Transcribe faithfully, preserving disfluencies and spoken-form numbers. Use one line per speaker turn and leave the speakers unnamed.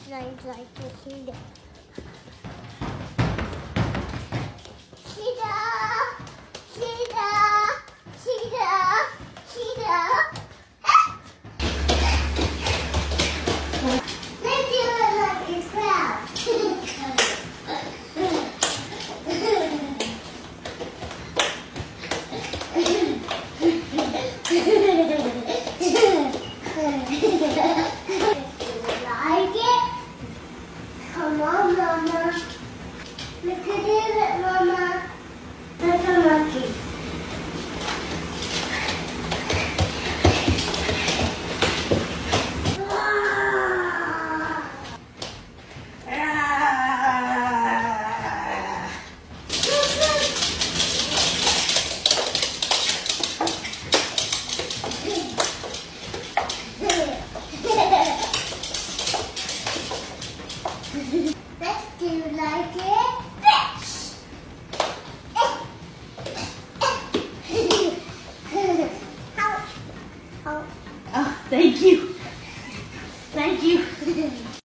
like like to see that. Come on, Mama. Look at it, Mama. That's a monkey. Let's do like it. Bitch! Ouch. Ouch.
Oh, thank you. Thank you.